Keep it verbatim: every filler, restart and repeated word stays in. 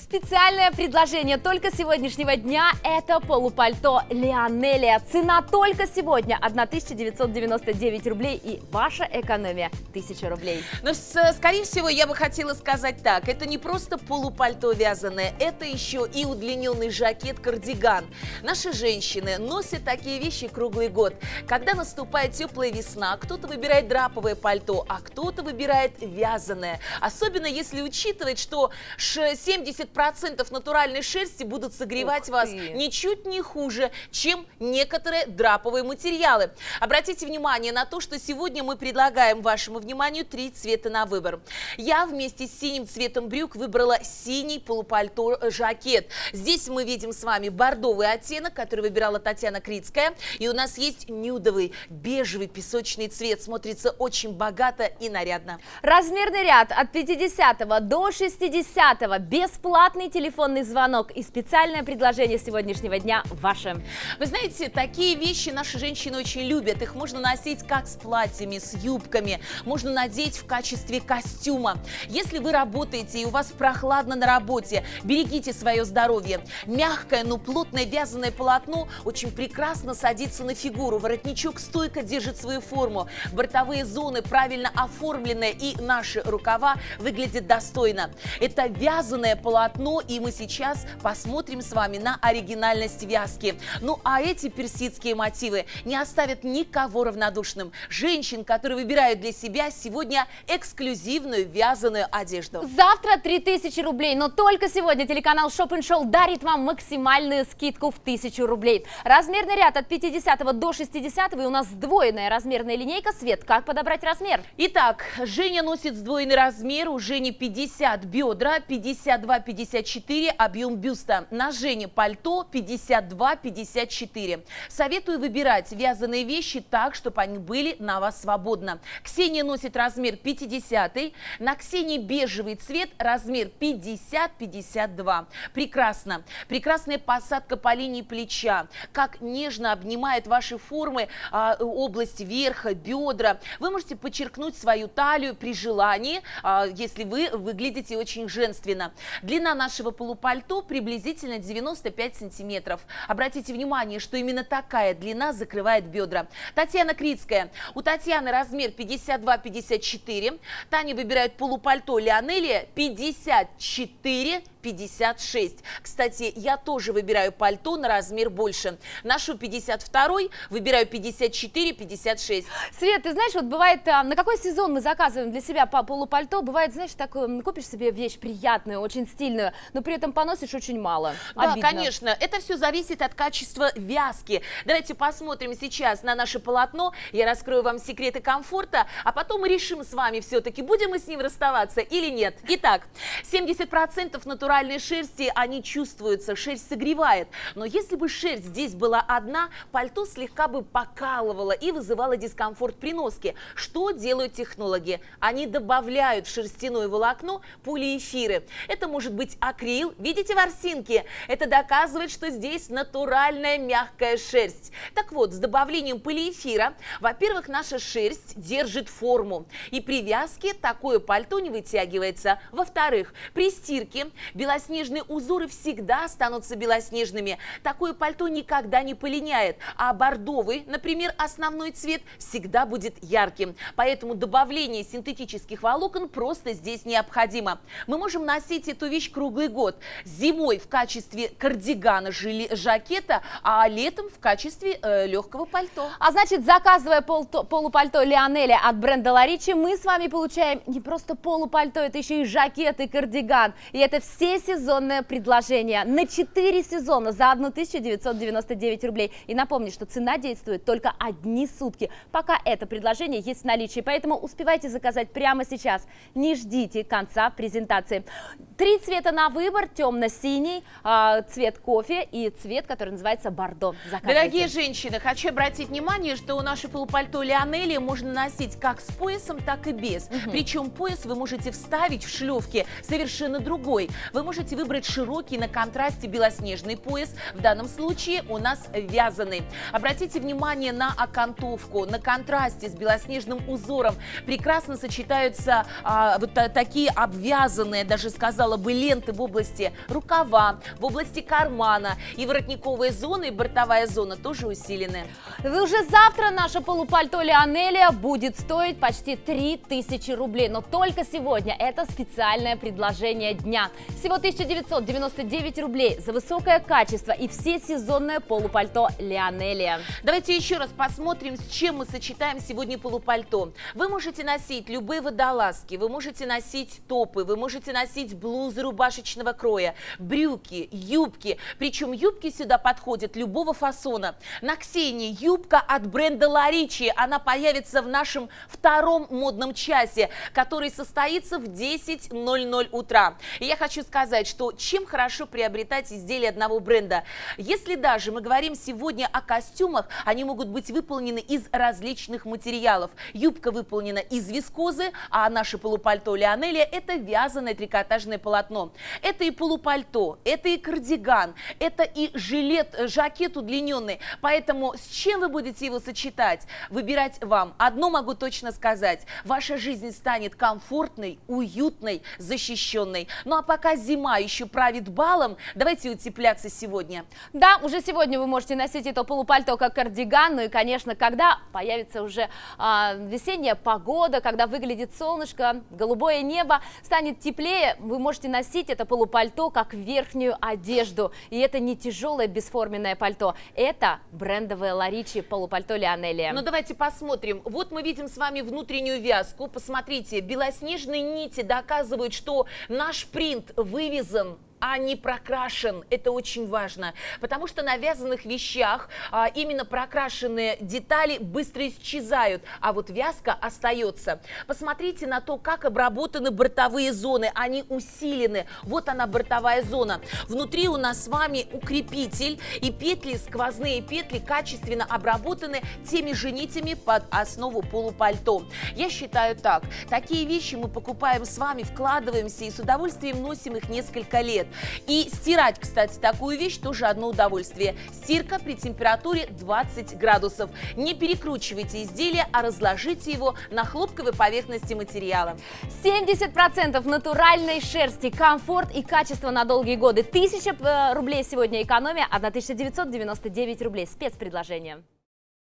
Специальное предложение только сегодняшнего дня – это полупальто Лионелия. Цена только сегодня тысяча девятьсот девяносто девять рублей и ваша экономия – тысяча рублей. Но, скорее всего, я бы хотела сказать так. Это не просто полупальто вязаное, это еще и удлиненный жакет-кардиган. Наши женщины носят такие вещи круглый год. Когда наступает теплая весна, кто-то выбирает драповое пальто, а кто-то выбирает вязаное. Особенно если учитывать, что семьдесят процентов натуральной шерсти будут согревать вас ничуть не хуже, чем некоторые драповые материалы. Обратите внимание на то, что сегодня мы предлагаем вашему вниманию три цвета на выбор. Я вместе с синим цветом брюк выбрала синий полупальто-жакет. Здесь мы видим с вами бордовый оттенок, который выбирала Татьяна Крицкая. И у нас есть нюдовый, бежевый песочный цвет. Смотрится очень богато и нарядно. Размерный ряд от пятидесятого до шестидесятого. Бесплатный телефонный звонок и специальное предложение сегодняшнего дня ваше. Вы знаете, такие вещи наши женщины очень любят. Их можно носить как с платьями, с юбками. Можно надеть в качестве костюма. Если вы работаете и у вас прохладно на работе, берегите свое здоровье. Мягкое, но плотное вязаное полотно очень прекрасно садится на фигуру. Воротничок стойко держит свою форму. Бортовые зоны правильно оформлены, и наши рукава выглядят достойно. Это вязаное полотно, и мы сейчас посмотрим с вами на оригинальность вязки. Ну а эти персидские мотивы не оставят никого равнодушным. Женщин, которые выбирают для себя сегодня эксклюзивную вязаную одежду. Завтра три тысячи рублей, но только сегодня телеканал Shop and Show дарит вам максимальную скидку в тысячу рублей. Размерный ряд от пятидесятого до шестидесятого, и у нас сдвоенная размерная линейка. Свет, как подобрать размер? Итак, Женя носит сдвоенный размер, у Жени пятьдесят бедра, пятьдесят два пятьдесят четыре объем бюста. На Жене пальто пятьдесят два пятьдесят четыре. Советую выбирать вязаные вещи так, чтобы они были на вас свободно. Ксения носит размер пятидесятый, на Ксении бежевый цвет, размер пятьдесят пятьдесят два. Прекрасно. Прекрасная посадка по линии плеча, как нежно обнимает ваши формы а, область верха, бедра. Вы можете подчеркнуть свою талию при желании, а, если вы выглядите очень женственно. Длина нашего полупальто приблизительно девяносто пять сантиметров. Обратите внимание, что именно такая длина закрывает бедра. Татьяна Крицкая. У Татьяны размер пятьдесят два пятьдесят четыре. Таня выбирает полупальто Лионелия пятьдесят четыре пятьдесят шесть. Кстати, я тоже выбираю пальто на размер больше. Ношу пятьдесят второй, выбираю пятьдесят четыре пятьдесят шесть. Свет, ты знаешь, вот бывает, на какой сезон мы заказываем для себя по полупальто, бывает, знаешь, такое, купишь себе вещь приятную, очень стильную, но при этом поносишь очень мало. Да, обидно. Конечно, это все зависит от качества вязки. Давайте посмотрим сейчас на наше полотно, я раскрою вам секреты комфорта, а потом мы решим с вами все-таки, будем мы с ним расставаться или нет. Итак, семьдесят процентов натуральной шерсти, они чувствуются, шерсть согревает, но если бы шерсть здесь была одна, пальто слегка бы покалывало и вызывало дискомфорт при носке. Что делают технологи? Они добавляют в шерстяное волокно полиэфиры. Это может быть акрил, видите ворсинки? Это доказывает, что здесь натуральная мягкая шерсть. Так вот, с добавлением полиэфира, во-первых, наша шерсть держит форму, и при вязке такое пальто не вытягивается. Во-вторых, при стирке белоснежные узоры всегда останутся белоснежными. Такое пальто никогда не полиняет, а бордовый, например, основной цвет всегда будет ярким. Поэтому добавление синтетических волокон просто здесь необходимо. Мы можем носить эту вещь круглый год. Зимой в качестве кардигана, жили, жакета, а летом в качестве э, легкого пальто. А значит, заказывая полто, полупальто Лионелия от бренда Ла Ричи, мы с вами получаем не просто полупальто, это еще и жакет и кардиган. И это все сезонное предложение на четыре сезона за тысячу девятьсот девяносто девять рублей. И напомню, что цена действует только одни сутки, пока это предложение есть в наличии. Поэтому успевайте заказать прямо сейчас. Не ждите конца презентации. Три цвета на выбор: темно-синий, цвет кофе и цвет, который называется бордо. Заказывайте. Дорогие женщины, хочу обратить внимание, что у нашей полупальто Лионелия можно носить как с поясом, так и без. Угу. Причем пояс вы можете вставить в шлевки совершенно другой. Вы можете выбрать широкий на контрасте белоснежный пояс. В данном случае у нас вязаный. Обратите внимание на окантовку. На контрасте с белоснежным узором прекрасно сочетаются а, вот а, такие обвязанные, даже сказала бы, ленты элементы в области рукава, в области кармана. И воротниковая зона, и бортовая зона тоже усилены. Уже завтра наше полупальто Лионеля будет стоить почти три тысячи рублей. Но только сегодня это специальное предложение дня. Всего тысяча девятьсот девяносто девять рублей за высокое качество и всесезонное полупальто Лионеля. Давайте еще раз посмотрим, с чем мы сочетаем сегодня полупальто. Вы можете носить любые водолазки, вы можете носить топы, вы можете носить блузы рубашечного кроя, брюки, юбки. Причем юбки сюда подходят любого фасона. На Ксении юбка от бренда Ларичи. Она появится в нашем втором модном часе, который состоится в десять ноль ноль утра. И я хочу сказать, что чем хорошо приобретать изделия одного бренда. Если даже мы говорим сегодня о костюмах, они могут быть выполнены из различных материалов. Юбка выполнена из вискозы, а наше полупальто Лионеля – это вязаное трикотажное полотно. Это и полупальто, это и кардиган, это и жилет, жакет удлиненный. Поэтому с чем вы будете его сочетать? Выбирать вам. Одно могу точно сказать. Ваша жизнь станет комфортной, уютной, защищенной. Ну а пока зима еще правит балом, давайте утепляться сегодня. Да, уже сегодня вы можете носить это полупальто как кардиган. Ну и, конечно, когда появится уже а, весенняя погода, когда выглядит солнышко, голубое небо, станет теплее, вы можете носить это полупальто как верхнюю одежду. И это не тяжелое бесформенное пальто, это брендовое Ларичи полупальто Лионеля. Ну давайте посмотрим. Вот мы видим с вами внутреннюю вязку. Посмотрите, белоснежные нити доказывают, что наш принт вывезен, а не прокрашен. Это очень важно, потому что на вязаных вещах а, именно прокрашенные детали быстро исчезают, а вот вязка остается. Посмотрите на то, как обработаны бортовые зоны, они усилены. Вот она, бортовая зона. Внутри у нас с вами укрепитель, и петли, сквозные петли, качественно обработаны теми же нитями под основу полупальто. Я считаю так, такие вещи мы покупаем с вами, вкладываемся и с удовольствием носим их несколько лет. И стирать, кстати, такую вещь тоже одно удовольствие. Стирка при температуре двадцать градусов. Не перекручивайте изделие, а разложите его на хлопковой поверхности материала. семьдесят процентов натуральной шерсти, комфорт и качество на долгие годы. тысяча рублей сегодня экономия, тысяча девятьсот девяносто девять рублей. Спецпредложение.